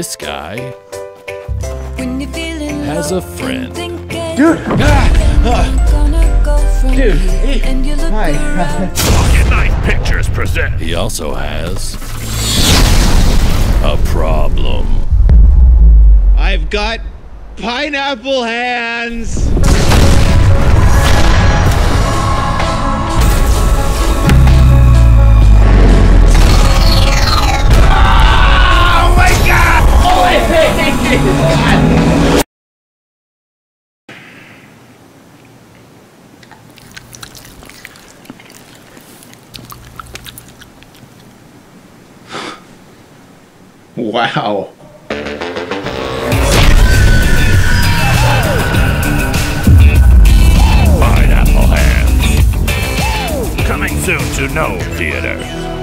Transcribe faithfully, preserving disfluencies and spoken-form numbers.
this guy has a friend. Dude! Dude, hey. Hi. Pocket Knife Pictures present. He also has a problem. I've got pineapple hands. Oh my God! Oh my God! Wow. Pineapple Hands. Coming soon to No Theater.